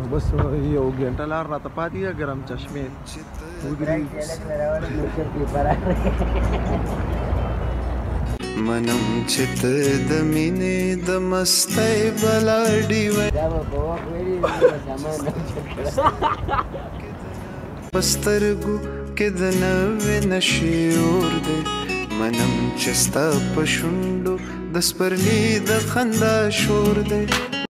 بس یو ګنټه لار راته پاتې ده ګرم چشمې منم چې ته د مینې د مستۍ بلا ډیوه په سترګو کې د نوې نشې اور دی منم چې ستا په شونډو د سپرلي د خندا شور دی